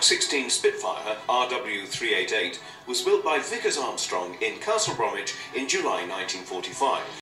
16 Spitfire RW388 was built by Vickers Armstrong in Castle Bromwich in July 1945.